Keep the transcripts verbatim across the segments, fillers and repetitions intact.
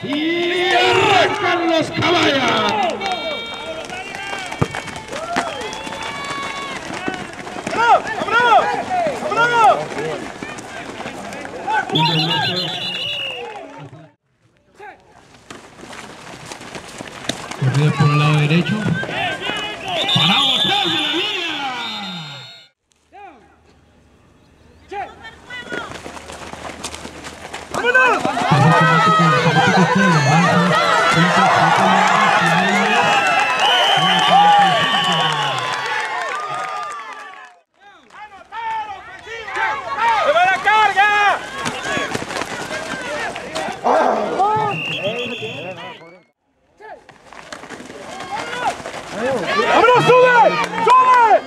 Y arrancan los caballos. ¡Vámonos! ¡Vámonos! Corrido por el lado derecho. Parado atrás de la línea. ¡Vámonos! ¡Se va la carga! ¡Vámonos, sube! ¡Sube!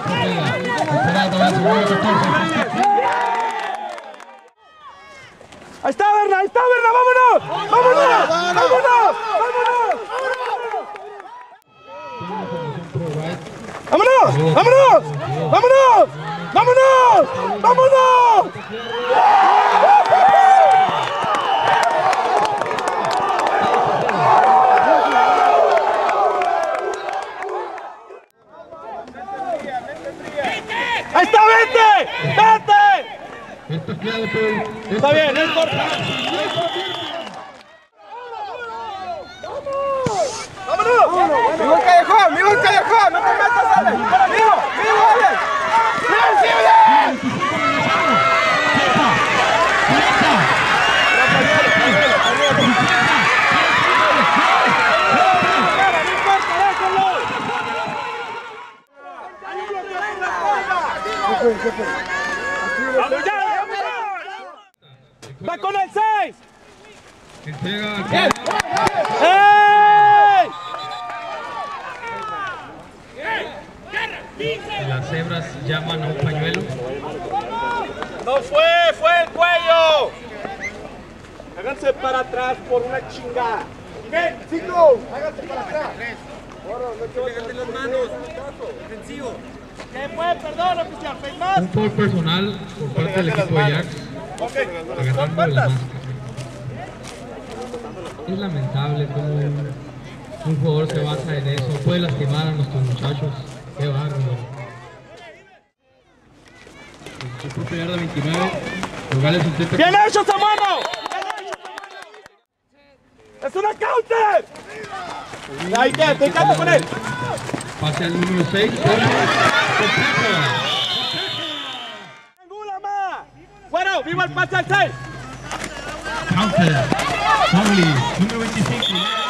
Ahí está, Berna, ahí está, Berna, vámonos, vámonos, vámonos, vámonos, vámonos, vámonos, vámonos, vámonos, vámonos. Ahí está, vete, vete. Está bien, no importa. ¡Vámonos! ¡Vivo el callejón! ¡Vivo el callejón! ¡No te metas, Ale! ¡Vivo! ¡Vivo, Ale! ¡Sensible! ¡Va con el seis! Entrega. ¡Ey! Las cebras llaman a un pañuelo. ¡No fue! ¡Fue el cuello! Háganse para atrás por una chingada. ¿Qué? ¡Cinco! Háganse para atrás. Levante las manos. Defensivo. ¿Qué fue? Perdón, oficial. ¿Hay más? Un foul personal por parte del equipo de Jacks. Agarrando de la máscara. Es lamentable cómo un, un jugador se basa en eso. Puede lastimar a nuestros muchachos. Qué bárbaro. Su propia yarda veintinueve. Nogales intenta. ¡Bien hecho, Samuano! ¡Es una counter! Ahí queda, te encanta con él. Pase al número seis. ¡Angula más! ¡Bueno, viva el pase al seis! Counter. Pauli, número veinticinco.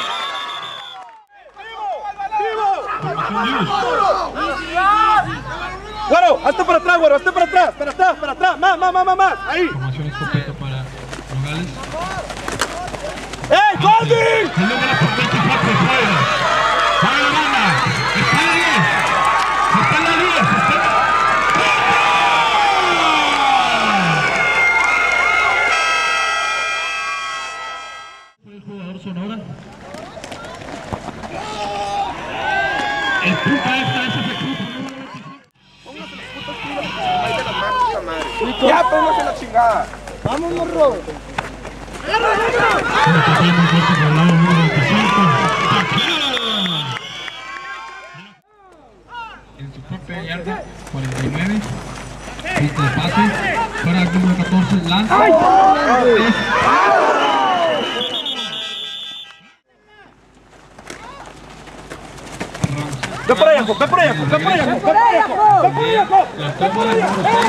Güero, hazte para atrás, güero, hazte para atrás, para atrás, para atrás, más, más, más, más, más, ahí. Formación escopeta para Nogales. ¡Ey, Golding! El número por veinticuatro, fuera. Para la banda. Está en la diez. Está en la diez. Está en la... El jugador Sonora. El punto extra es efectivo. Ya, póngase la chingada. Vamos, morro. En su propia yarda, cuarenta y nueve. Pista de pase para el número catorce, lanza. Ve por allá, ve por allá, ve por allá, ve por allá, ve por allá. La toma del número seis.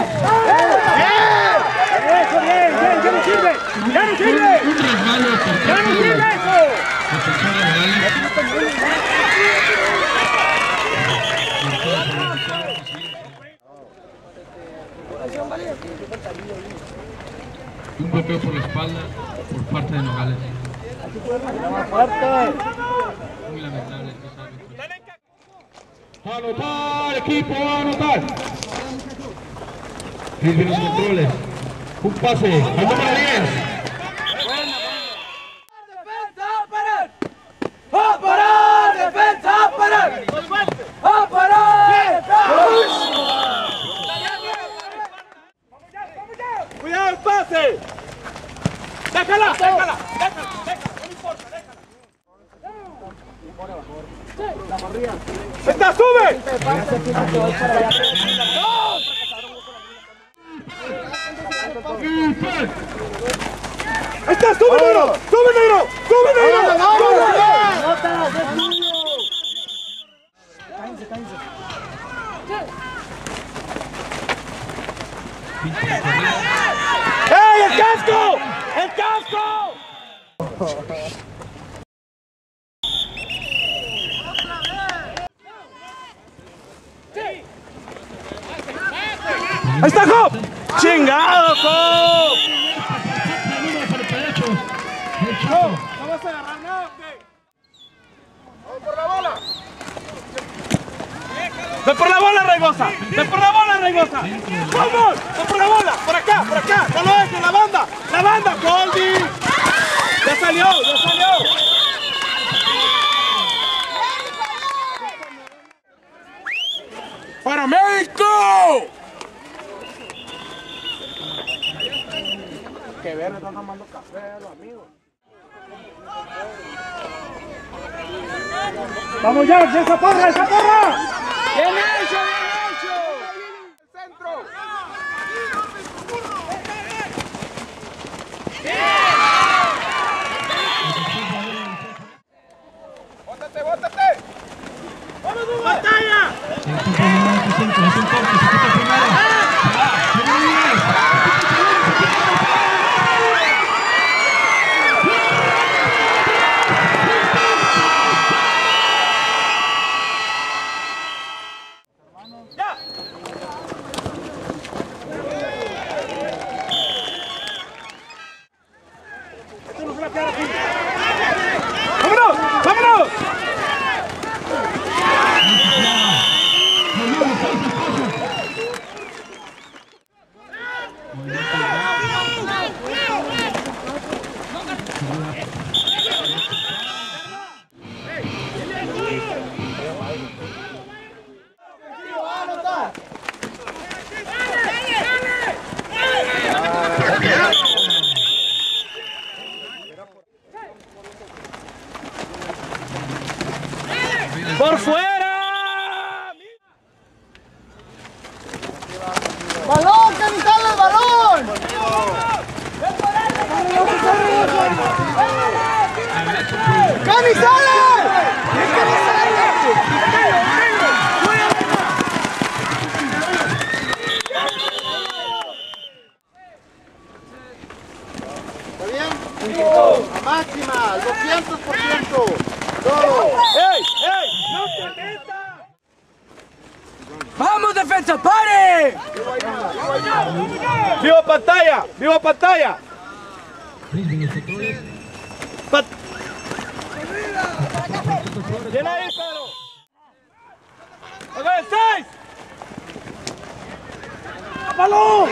Eso, bien, bien, ya no sirve, ya no sirve. Un resbalo por ¡Ya no sirve eso! defensor de Nogales. Un golpeo por la espalda por parte de Nogales. Muy lamentable estos árbitros. ¡Anotar, equipo! ¡Anotar! Luis los controles. Un pase al número diez. ¡A parar! ¡Defensa! ¡A parar! ¡A parar! ¡Cuidado el pase! ¡Déjala! ¡Déjala! ¡Déjala! ¡Déjala! ¡No importa! ¡Está, sube! ¡Ahí está, sube, negro! ¡Sube, negro! ¡Sube, negro! Cállense, cállense. ¡Ey, el casco! ¡El casco! ¡Ahí está, Job! ¡Chingado, Job! No, no vas a agarrar nada, ¿qué? ¡Vamos por la bola! ¡Ve por la bola, Raigosa! ¡Ve por la bola, Raigosa! ¡Vamos! ¡Ve por la bola! ¡Por acá, por acá! ¡No lo dejes! ¡La banda! ¡La banda! ¡Colby! ¡Ya salió! ¡Ya salió! ¡Para México! Que ver, me están tomando café los amigos. ¡Vamos ya! ¡Esa porra! ¡Esa porra! ¡Bien hecho! ¡Bien hecho! ¡El centro! ¡Bótate, bótate! ¡Vamos, batalla! ¡Vámonos! ¡Vámonos! ¡Por fuera! ¡Balón! ¡Que ni sale el balón! ¡Que ni sale! ¡Es que ni sale! ¿Está bien? ¡La máxima! ¡Al doscientos por ciento! ¡Todo! ¡Ey! ¡Ey! ¡No te metas! ¡Vamos, defensa! ¡Pare! ¡Viva pantalla! ¡Viva pantalla! Pat ¡Llena ahí, Pedro! ¡Ok, seis! ¡Balón!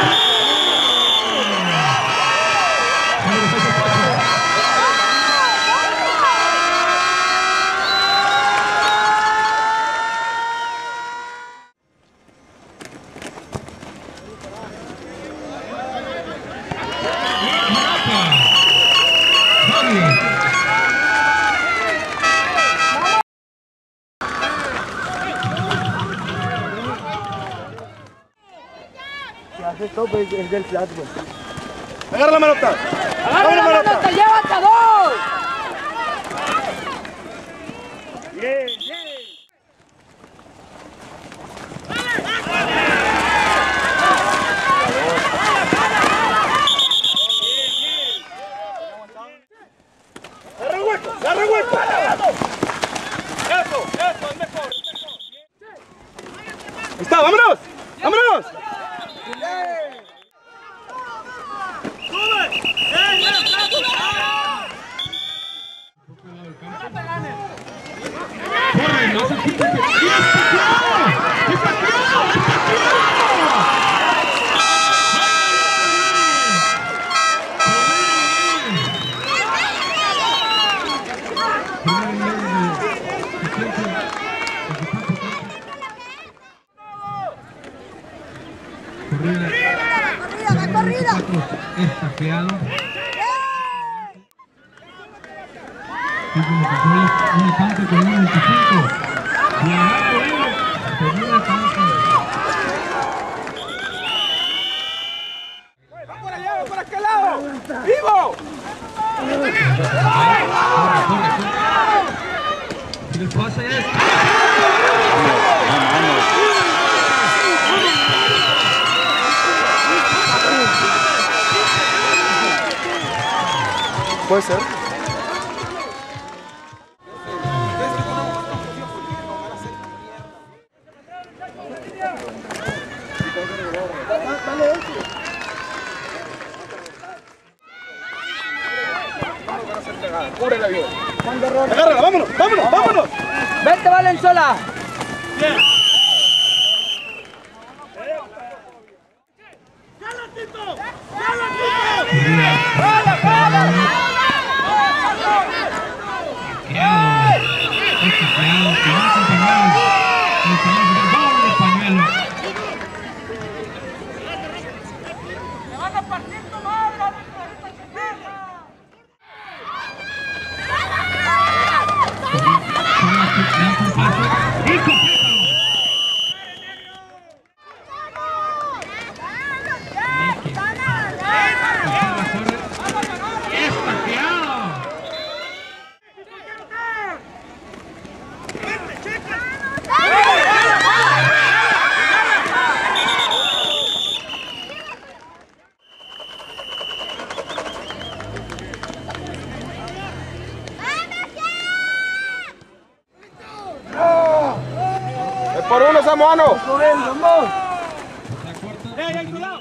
Es del plástico. ¡Agarra la manota! ¡Agarra la manota! ¡Llévate a dos! ¡Bien, bien! ¡Agarra el hueco! ¡Agarra el hueco! ¡Eso! ¡Eso! ¡Es mejor! ¡Ahí está! ¡Vámonos! ¡Vámonos! ¡Corre! ¡No se quite! ¡Y es pateado! ¡Es pateado! ¡Es ¡La corrida! Estapeado. como que solo es un tanque con uno veinticinco. Si agarra bueno, termina el tanque. ¡Va por allá, va por aquel lado! ¡Vivo! Corre, corre, corre. Y el pase es... Puede ser. Cúbrela bien. Agárrala, vámonos, vámonos, vámonos. Vente, Valenzuela. Bien. Por uno, Samoano. ¡Ey, ahí tu lado!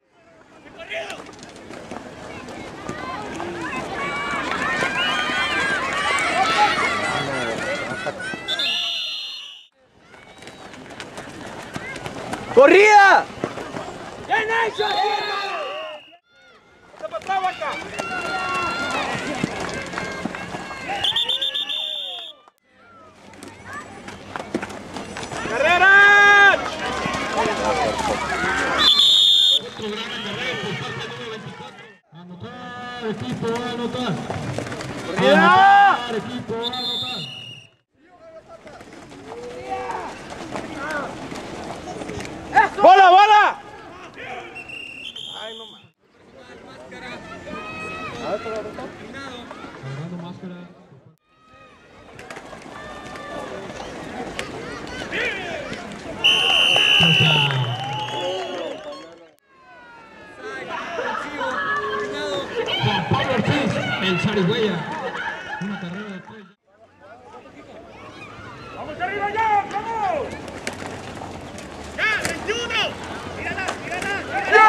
¡Corrida! ¡Bien hecho! ¡Vete para atrás, Vaca! ¡Carrera! Anotar, equipo, va a anotar. ¡Corrida! Anotar, equipo, va a anotar. ¡Bola, bola! Ay, no más. Agarrando máscara. Juan Pablo Ortiz, el zarigüeya. Una carrera de tres. ¡Vamos arriba ya! ¡Vamos! ¡Ya! ¡veintiuno! ¡Mírala! ¡Mírala!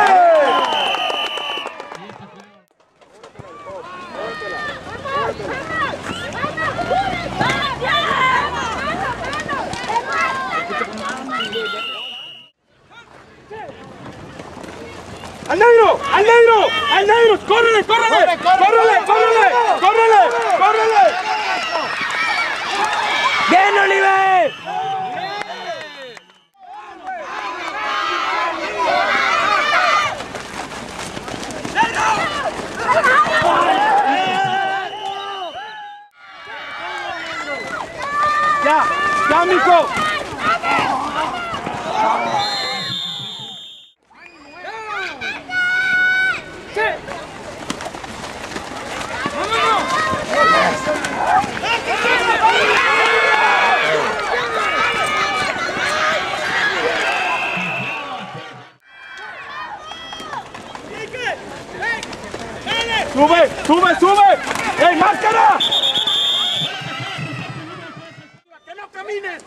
¡Al negro! ¡Al negro! ¡Al negro! ¡Córrele! ¡Córrele! ¡Córrele! ¡Córrele! ¡Córrele! ¡Córrele! ¡Bien, Oliver! ¡Ya! ¡Ya, mijo! ¡Sube! ¡Sube! ¡Sube! ¡Ey, máscara! ¡Que no camines!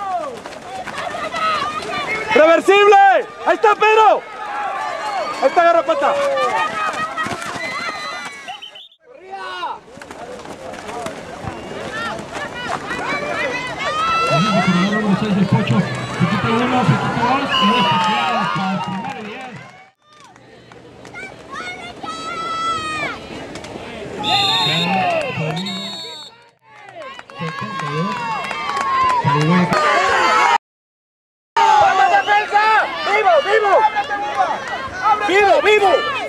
¡Reversible! ¡Ahí está, Pedro! ¡Ahí está, Garrapata! Número seis, el Pocho. Se quita uno, se quita dos y despachado para el primer diez. ¡Vamos, defensa! ¡Vivo, vivo! ¡Vivo, vivo!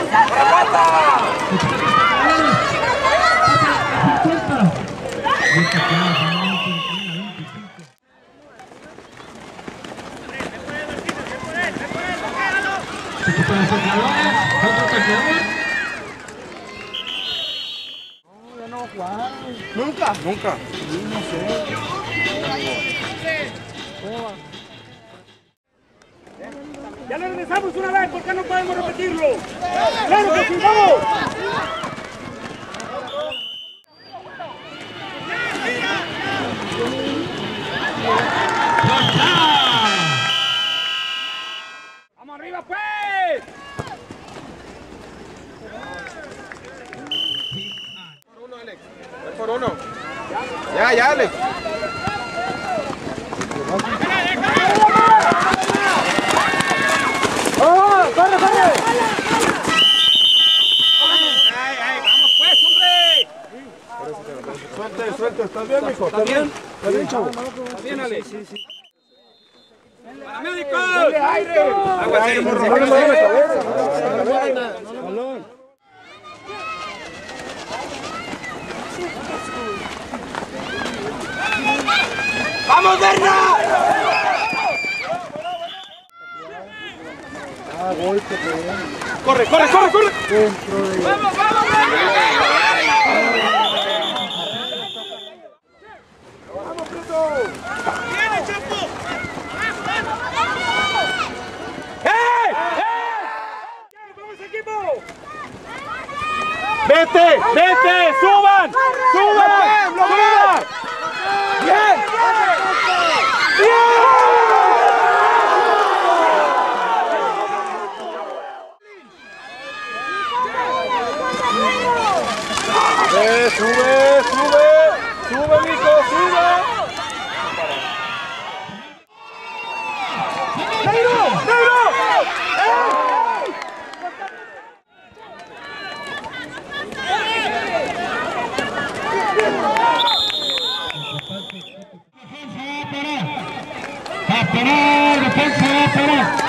Nunca. Nunca. Ya lo regresamos una vez, ¿por qué no podemos repetirlo? ¡Claro que sí, vamos! ¡Vamos arriba, pues! Por uno, Alex. Voy por uno. Ya, ya, Alex. ¡Oh! ¡Corre, corre! ¡Ay, ay, vamos pues, hombre! Suelte, suelte. ¿Estás bien, mijo? ¿Estás bien? ¿Estás bien, chavo? ¿Está bien, Alex? Sí, sí. ¡Paramédicos! ¡Aire! ¡Agua, Ay, sí! morro, no le muevas la cabeza. Balón. ¡Vamos, Berna! Ah, golpe, pero Corre, corre, corre, corre. dentro de... ¡Vamos, vamos, Berna! ¡Viene, Chapo! ¡Eh! ¡Eh! ¡Vamos, equipo! ¡Vete! ¡Vete! ¡Suban! ¡Suban! ¡Suban! ¡Bien! ¡Eh! ¡Sube! ¡Sube! ¡Sube, mijo! ¡Sube! ¡Negro! ¡Negro! ¡Va a parar! ¡Defensa va a parar!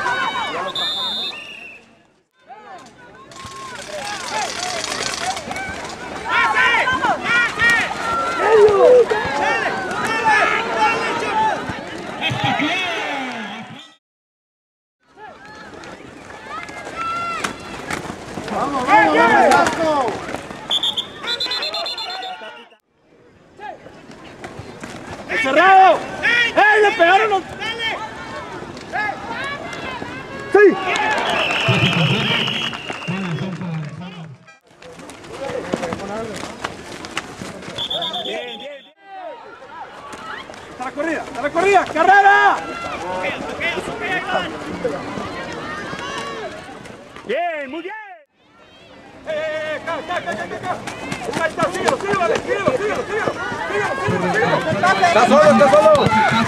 ¡Vamos, vamos, vamos, Vasco! ¡Cerrado! ¡Eh! ¡Le pegaron los... ¡Sí! Bien, bien, bien. ¡Está la corrida! ¡Está la corrida! ¡Carrera! Bien, muy bien. ¡Eh, eh, eh! ¡Acá, acá, acá, acá, acá! ¡Ahí está! ¡Síguelo, síguelo, Alex! ¡Síguelo, síguelo, síguelo! ¡Síguelo, síguelo, síguelo! ¡Está solo, está solo!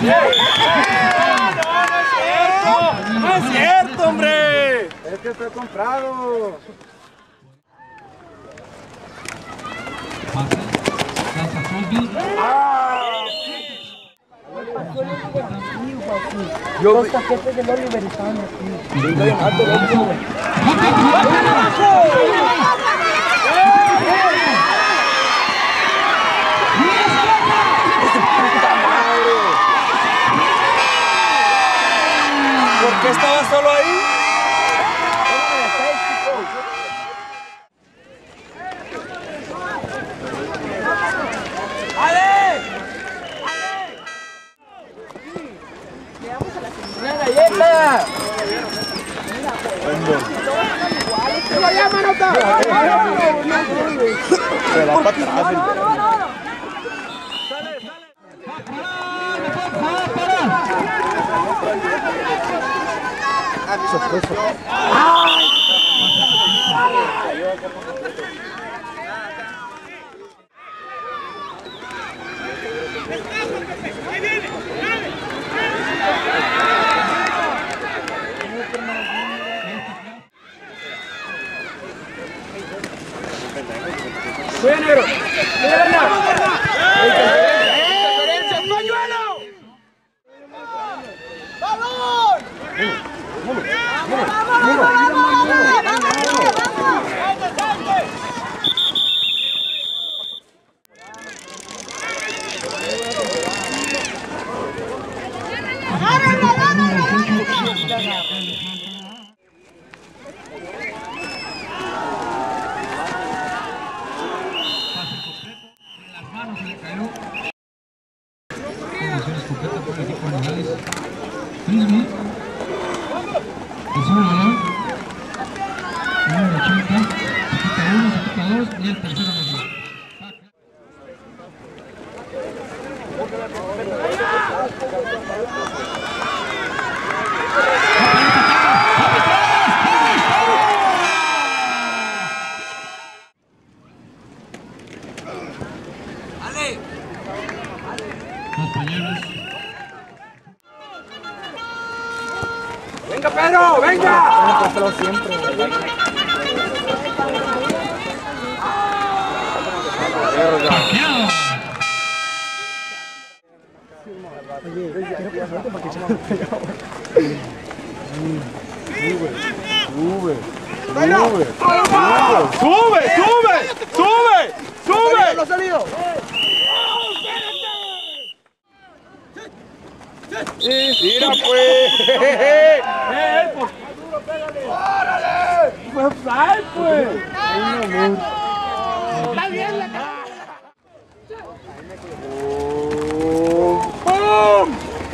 ¡No, no es cierto! ¡No es cierto, hombre! Es que fue comprado. Yo los paquetes del Oliver estaban aquí. ¿Por qué estaba solo ahí? ¡Una galleta! Se va para atrás. ¡Cuida, negro! ¡Cuida, Bernal! ¡Vamos! manos se le cayó. Condiciones completas por el equipo Nogales. Frisbee. El sube el balón. Número ochenta. Se quita uno, se quita dos y el tercero mejor. Los pañuelos. ¡Venga, Pedro! ¡Venga! Pero siempre. Oye, quiero pasarte para que se me pegado. Sube, sube, sube. ¡Sube, sube! ¡Sube! ¡Sube! ¡No ha salido! ¡Mira, pues! ¡Eh, pues! ¡Órale! ¡Pues, ay, pues! ¡Está bien la cara! ¡Bum!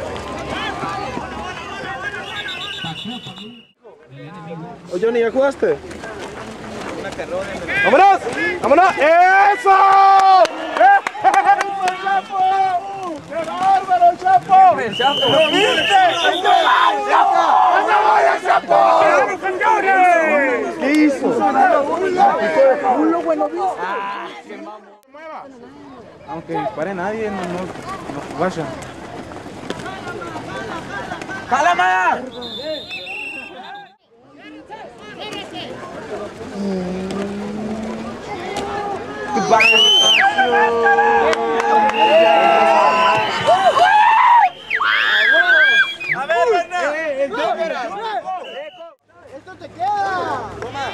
Oye, Johnny, ¿ya jugaste? ¡Vámonos! ¡Vámonos! ¡Eso! ¡Eso, Chapo! ¡Qué bárbaro, Chapo! ¡El Chapo! ¿Lo viste? ¡Ese Chapo! ¡Ese vaya, Chapo! ¿Qué hizo? Un lobo bueno visto. Aunque dispare nadie, no, no, no vaya. ¡Jala más! A ver, Bernal. ¡Esto te queda!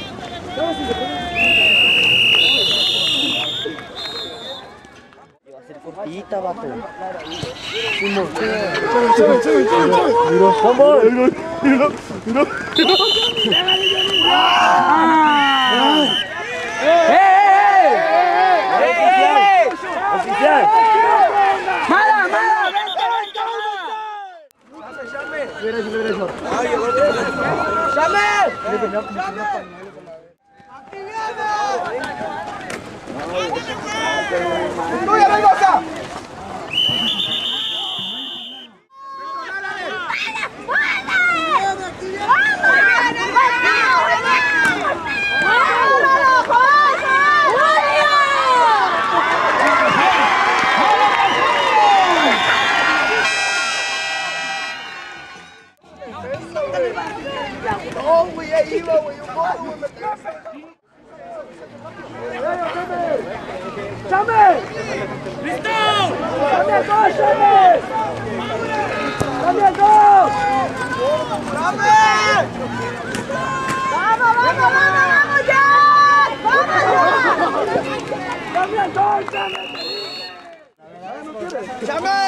Va a ser cortita, vato. ¡Oficial! ¡Mala, mala! ¡Tuya, Mendoza! No, güey, ahí iba, güey, un poco, güey, me ¡Chame! ¡Listo! ¡Cambia dos, Chame! ¡Cambia dos! ¡Chame! ¡Vamos, vamos, vamos, vamos ya! ¡Vamos! ¡Cambia dos, Chame! ¡Chame!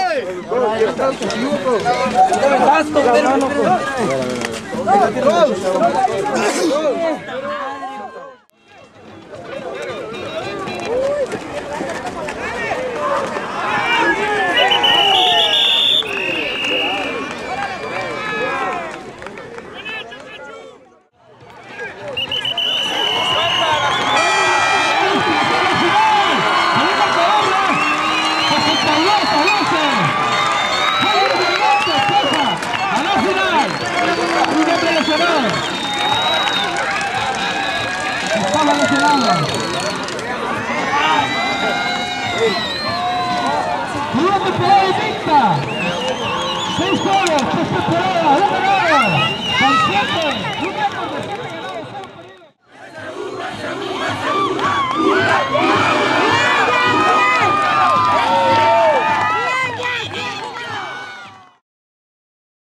Estaba lesionado. Jugó temporada invicta. Seis goles, tres temporadas, dos ganados. Con siete,